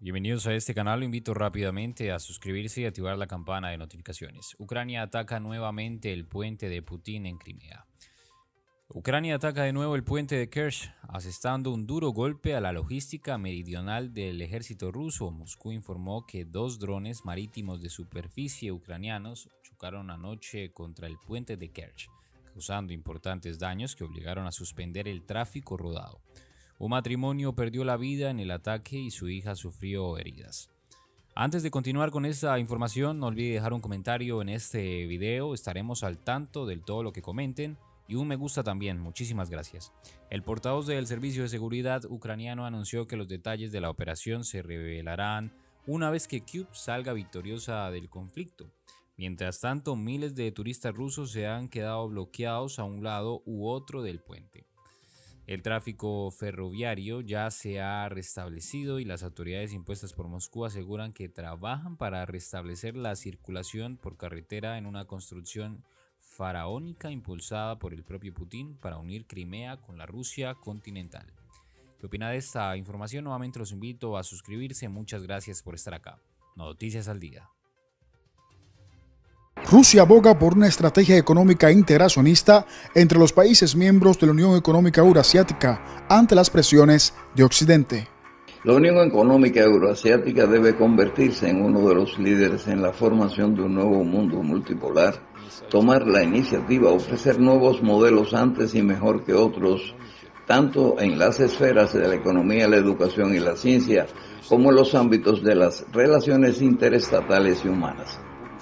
Bienvenidos a este canal, lo invito rápidamente a suscribirse y activar la campana de notificaciones. Ucrania ataca nuevamente el puente de Putin en Crimea. Ucrania ataca de nuevo el puente de Kerch, asestando un duro golpe a la logística meridional del ejército ruso. Moscú informó que 2 drones marítimos de superficie ucranianos chocaron anoche contra el puente de Kerch, causando importantes daños que obligaron a suspender el tráfico rodado. Un matrimonio perdió la vida en el ataque y su hija sufrió heridas. Antes de continuar con esta información, no olvide dejar un comentario en este video. Estaremos al tanto de todo lo que comenten y un me gusta también. Muchísimas gracias. El portavoz del Servicio de Seguridad ucraniano anunció que los detalles de la operación se revelarán una vez que Kyiv salga victoriosa del conflicto. Mientras tanto, miles de turistas rusos se han quedado bloqueados a un lado u otro del puente. El tráfico ferroviario ya se ha restablecido y las autoridades impuestas por Moscú aseguran que trabajan para restablecer la circulación por carretera en una construcción faraónica impulsada por el propio Putin para unir Crimea con la Rusia continental. ¿Qué opina de esta información? Nuevamente los invito a suscribirse. Muchas gracias por estar acá. Noticias al día. Rusia aboga por una estrategia económica integracionista entre los países miembros de la Unión Económica Euroasiática ante las presiones de Occidente. La Unión Económica Euroasiática debe convertirse en uno de los líderes en la formación de un nuevo mundo multipolar, tomar la iniciativa, ofrecer nuevos modelos antes y mejor que otros, tanto en las esferas de la economía, la educación y la ciencia, como en los ámbitos de las relaciones interestatales y humanas.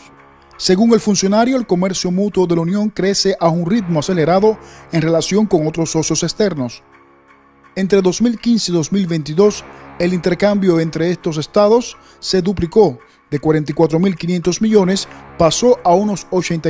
Según el funcionario, el comercio mutuo de la Unión crece a un ritmo acelerado en relación con otros socios externos. Entre 2015 y 2022, el intercambio entre estos estados se duplicó. De 44.500 millones pasó a unos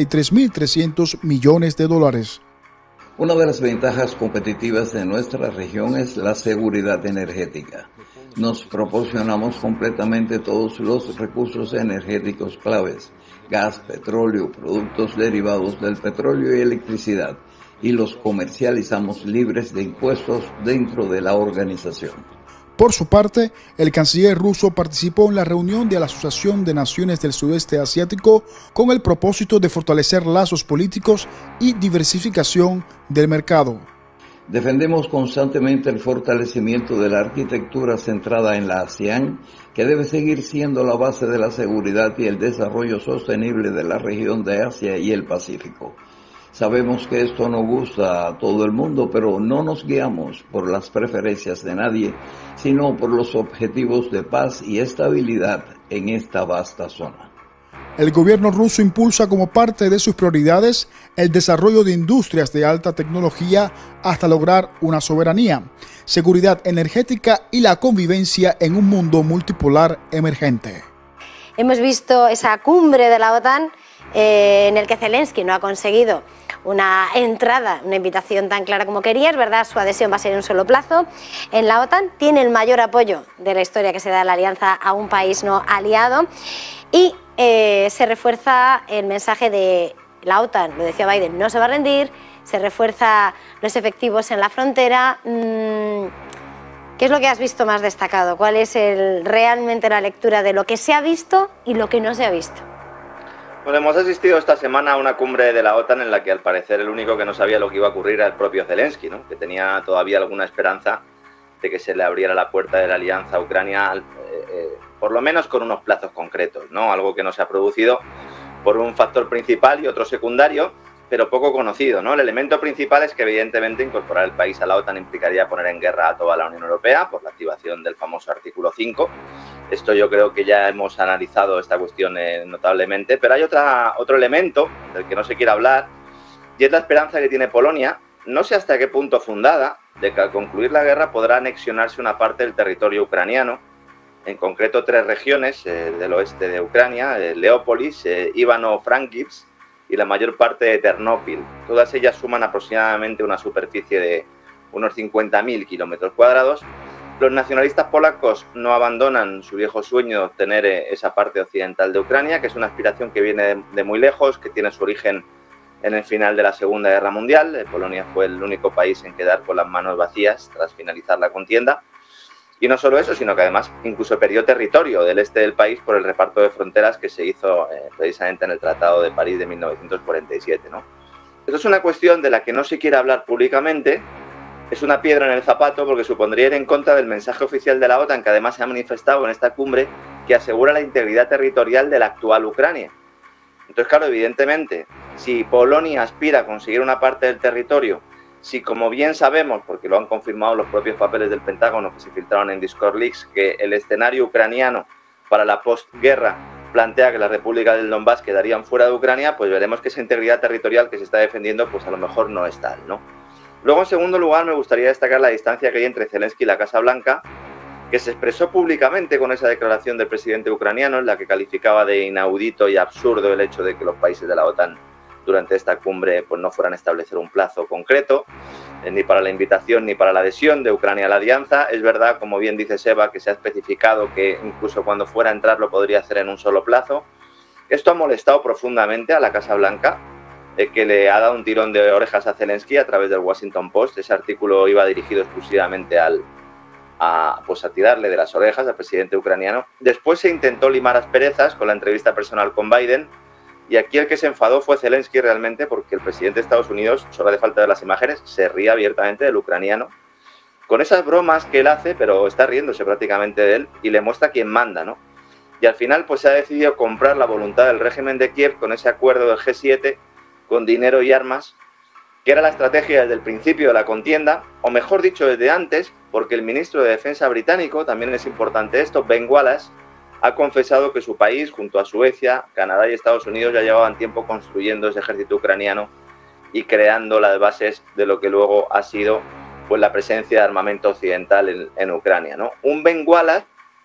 83.300 millones de dólares. Una de las ventajas competitivas de nuestra región es la seguridad energética. Nos proporcionamos completamente todos los recursos energéticos claves: gas, petróleo, productos derivados del petróleo y electricidad, y los comercializamos libres de impuestos dentro de la organización. Por su parte, el canciller ruso participó en la reunión de la Asociación de Naciones del Sudeste Asiático con el propósito de fortalecer lazos políticos y diversificación del mercado. Defendemos constantemente el fortalecimiento de la arquitectura centrada en la ASEAN, que debe seguir siendo la base de la seguridad y el desarrollo sostenible de la región de Asia y el Pacífico. Sabemos que esto no gusta a todo el mundo, pero no nos guiamos por las preferencias de nadie, sino por los objetivos de paz y estabilidad en esta vasta zona. El gobierno ruso impulsa como parte de sus prioridades el desarrollo de industrias de alta tecnología hasta lograr una soberanía, seguridad energética y la convivencia en un mundo multipolar emergente. Hemos visto esa cumbre de la OTAN en el que Zelensky no ha conseguido una entrada, una invitación tan clara como quería. Es verdad, su adhesión va a ser en un solo plazo. En la OTAN tiene el mayor apoyo de la historia que se da a la alianza a un país no aliado y se refuerza el mensaje de la OTAN, lo decía Biden, no se va a rendir, se refuerza los efectivos en la frontera. ¿Qué es lo que has visto más destacado? ¿Cuál es realmente la lectura de lo que se ha visto y lo que no se ha visto? Bueno, hemos asistido esta semana a una cumbre de la OTAN en la que al parecer el único que no sabía lo que iba a ocurrir era el propio Zelensky, ¿no? Que tenía todavía alguna esperanza de que se le abriera la puerta de la alianza a Ucrania, por lo menos con unos plazos concretos, ¿no? Algo que no se ha producido por un factor principal y otro secundario, pero poco conocido, ¿no? El elemento principal es que evidentemente incorporar el país a la OTAN implicaría poner en guerra a toda la Unión Europea por la activación del famoso artículo 5. Esto yo creo que ya hemos analizado esta cuestión notablemente, pero hay otro elemento del que no se quiere hablar, y es la esperanza que tiene Polonia, no sé hasta qué punto fundada, de que al concluir la guerra podrá anexionarse una parte del territorio ucraniano, en concreto 3 regiones del oeste de Ucrania: Leópolis, Ivano-Frankivsk y la mayor parte de Ternópil. Todas ellas suman aproximadamente una superficie de unos 50.000 kilómetros cuadrados. Los nacionalistas polacos no abandonan su viejo sueño de obtener esa parte occidental de Ucrania, que es una aspiración que viene de muy lejos, que tiene su origen en el final de la Segunda Guerra Mundial. Polonia fue el único país en quedar con las manos vacías tras finalizar la contienda. Y no solo eso, sino que además incluso perdió territorio del este del país por el reparto de fronteras que se hizo precisamente en el Tratado de París de 1947, ¿no? Esto es una cuestión de la que no se quiere hablar públicamente, es una piedra en el zapato porque supondría ir en contra del mensaje oficial de la OTAN, que además se ha manifestado en esta cumbre, que asegura la integridad territorial de la actual Ucrania. Entonces, claro, evidentemente, si Polonia aspira a conseguir una parte del territorio, si como bien sabemos, porque lo han confirmado los propios papeles del Pentágono que se filtraron en Discord Leaks, que el escenario ucraniano para la postguerra plantea que las repúblicas del Donbass quedarían fuera de Ucrania, pues veremos que esa integridad territorial que se está defendiendo, pues a lo mejor no es tal, ¿no? Luego, en segundo lugar, me gustaría destacar la distancia que hay entre Zelensky y la Casa Blanca, que se expresó públicamente con esa declaración del presidente ucraniano, en la que calificaba de inaudito y absurdo el hecho de que los países de la OTAN durante esta cumbre pues no fueran a establecer un plazo concreto, ni para la invitación ni para la adhesión de Ucrania a la alianza. Es verdad, como bien dice Seba, que se ha especificado que incluso cuando fuera a entrar lo podría hacer en un solo plazo. Esto ha molestado profundamente a la Casa Blanca, que le ha dado un tirón de orejas a Zelensky a través del Washington Post. Ese artículo iba dirigido exclusivamente a tirarle de las orejas al presidente ucraniano. Después se intentó limar asperezas con la entrevista personal con Biden, y aquí el que se enfadó fue Zelensky realmente, porque el presidente de Estados Unidos, solo de falta de las imágenes, se ríe abiertamente del ucraniano, con esas bromas que él hace, pero está riéndose prácticamente de él, y le muestra quién manda, ¿no? Y al final pues se ha decidido comprar la voluntad del régimen de Kiev con ese acuerdo del G7, con dinero y armas, que era la estrategia desde el principio de la contienda, o mejor dicho, desde antes, porque el ministro de Defensa británico, también es importante esto, Ben Wallace, ha confesado que su país, junto a Suecia, Canadá y Estados Unidos, ya llevaban tiempo construyendo ese ejército ucraniano y creando las bases de lo que luego ha sido pues, la presencia de armamento occidental en Ucrania, ¿no? Un Ben Wallace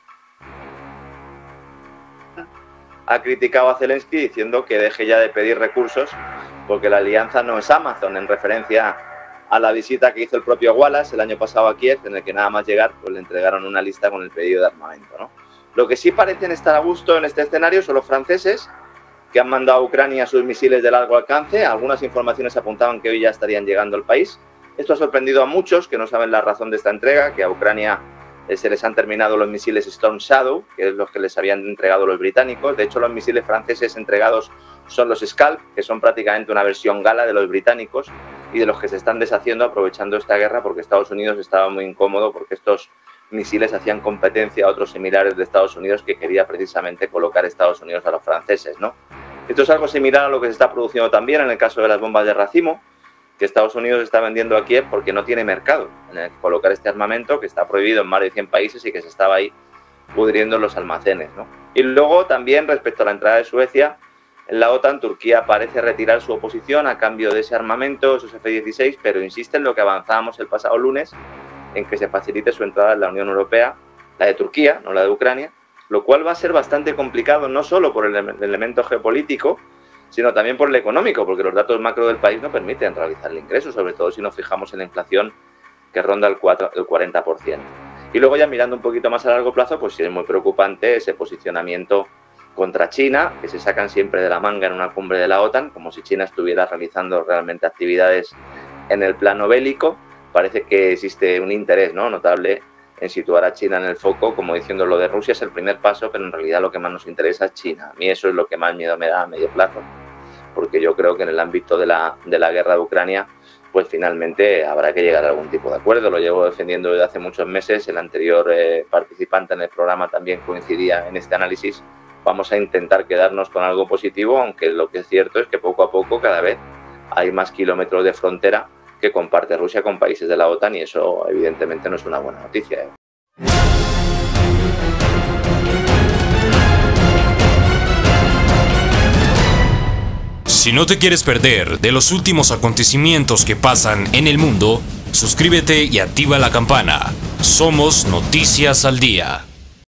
ha criticado a Zelensky diciendo que deje ya de pedir recursos porque la alianza no es Amazon, en referencia a la visita que hizo el propio Wallace el año pasado a Kiev, en el que nada más llegar pues le entregaron una lista con el pedido de armamento, ¿no? Lo que sí parecen estar a gusto en este escenario son los franceses, que han mandado a Ucrania sus misiles de largo alcance. Algunas informaciones apuntaban que hoy ya estarían llegando al país. Esto ha sorprendido a muchos que no saben la razón de esta entrega, que a Ucrania se les han terminado los misiles Storm Shadow, que es los que les habían entregado los británicos. De hecho, los misiles franceses entregados son los Scalp, que son prácticamente una versión gala de los británicos y de los que se están deshaciendo aprovechando esta guerra, porque Estados Unidos estaba muy incómodo porque estos misiles hacían competencia a otros similares de Estados Unidos que quería precisamente colocar Estados Unidos a los franceses, ¿no? Esto es algo similar a lo que se está produciendo también en el caso de las bombas de racimo, que Estados Unidos está vendiendo a Kiev porque no tiene mercado en el que colocar este armamento, que está prohibido en más de 100 países y que se estaba ahí pudriendo en los almacenes, ¿no? Y luego también respecto a la entrada de Suecia en la OTAN, Turquía parece retirar su oposición a cambio de ese armamento, esos F-16, pero insiste en lo que avanzábamos el pasado lunes, en que se facilite su entrada en la Unión Europea, la de Turquía, no la de Ucrania, lo cual va a ser bastante complicado no solo por el elemento geopolítico, sino también por el económico, porque los datos macro del país no permiten realizar el ingreso, sobre todo si nos fijamos en la inflación que ronda el 40%. Y luego ya mirando un poquito más a largo plazo, pues sí es muy preocupante ese posicionamiento contra China, que se sacan siempre de la manga en una cumbre de la OTAN, como si China estuviera realizando realmente actividades en el plano bélico. Parece que existe un interés, ¿no?, notable en situar a China en el foco, como diciendo lo de Rusia es el primer paso, pero en realidad lo que más nos interesa es China. A mí eso es lo que más miedo me da a medio plazo, porque yo creo que en el ámbito de la guerra de Ucrania, pues finalmente habrá que llegar a algún tipo de acuerdo. Lo llevo defendiendo desde hace muchos meses, el anterior participante en el programa también coincidía en este análisis. Vamos a intentar quedarnos con algo positivo, aunque lo que es cierto es que poco a poco cada vez hay más kilómetros de frontera que comparte Rusia con países de la OTAN y eso evidentemente no es una buena noticia, ¿eh? Si no te quieres perder de los últimos acontecimientos que pasan en el mundo, suscríbete y activa la campana. Somos Noticias al Día.